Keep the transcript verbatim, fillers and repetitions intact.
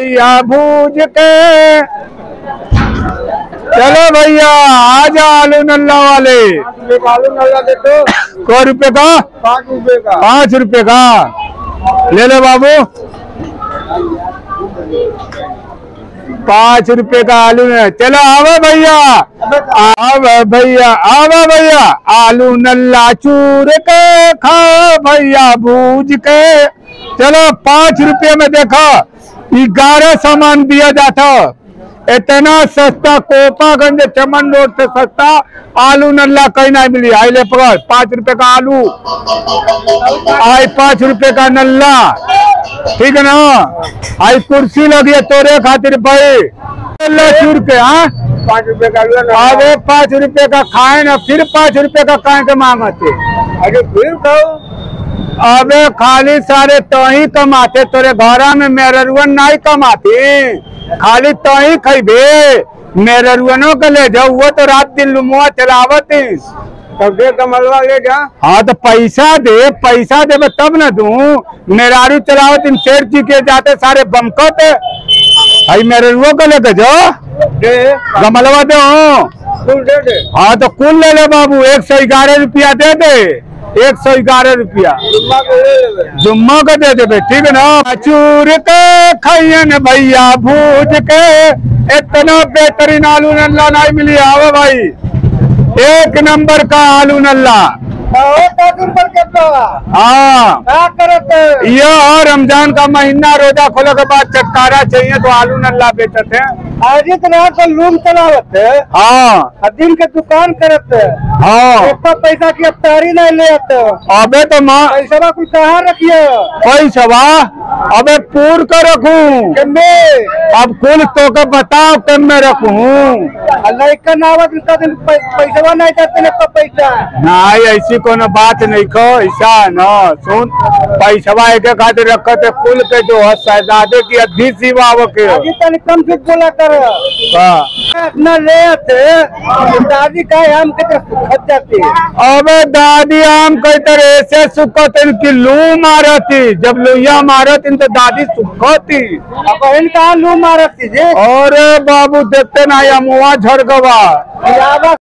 भैया भूज के। चलो भैया आजा आलू नल्ला वाले। आलू नल्ला दे दो। सौ रुपए का, पाँच रुपए का, पाँच रुपए का ले लो बाबू। पाँच रुपए का आलू है। चलो आवा भैया, आवा भैया, आवा भैया। आलू नल्ला चूर के खा भैया भूज के। चलो पाँच रुपये में देखो ग्यारह सामान दिया जाता। इतना सस्ता कोपागंज चमन रोड से सस्ता आलू नल्ला कहीं नहीं मिली। आई ले पकड़, पाँच रुपए का आलू, आई पाँच रुपए का नल्ला, ठीक है ना। आई कुर्सी लगी है तोरे खातिर भाई, चूर के। हाँ पाँच रुपए का। अरे पाँच रुपए का खाए ना, फिर पाँच रुपए का खाए के मांगते। अरे फिर खाओ। अबे खाली सारे तो ही कमाते, तोरे घरा में मेहरुअन नहीं कमाते, खाली तो ही खइबे। मेहरुअनों के ले जाओ, वो तो रात दिन लुमुआ चलावत। तब दे कमलवा ले जा। हाँ तो पैसा दे, पैसा दे तब न दूं। मेहरारू चलावत इन शेर जी के जाते सारे बमकत। आई मेहरुओं को लेके जाओ, दे कमलवा दे। कुल दे दे। हाँ तो कुल ले ले बाबू, एक सौ ग्यारह रुपया दे दे, एक सौ ग्यारह रुपया जुम्मा को दे दे, ठीक है ना। चूर के खैन भैया भूज के, इतना बेहतरीन आलू नल्ला नहीं मिली। आओ भाई, एक नंबर का आलू नल्ला। हाँ ये रमजान का महीना, रोजा खोले के बाद चटकारा चाहिए तो आलू नल्ला बेचते हैं। आज इतना तो लूम चलावत है। हाँ दिन के दुकान करते। हाँ पैसा की अफ्तारी नहीं ले आते। अबे तो माँ पैसा कुछ कहाँ रखिए। पैसा अबे पूर कर रखूं, अब कुल तो के बताओ कम में रखूं। पैसा नहीं देते पैसा नहीं, ऐसी कोनो बात नहीं खो। ऐसा न सुन, पैसा एक खातिर रखते कुल के जो है शहजादे की अधी सिवा के कम से बोला कर अपना ले आते। दादी का आम के खत जाती। अबे दादी आम कई तरह से सुखत इनकी लू मारती, जब लुइया मारती तो दादी सुखती। अब इनका लू मारती। और बाबू देखते ना या मुआ झड़ गवा।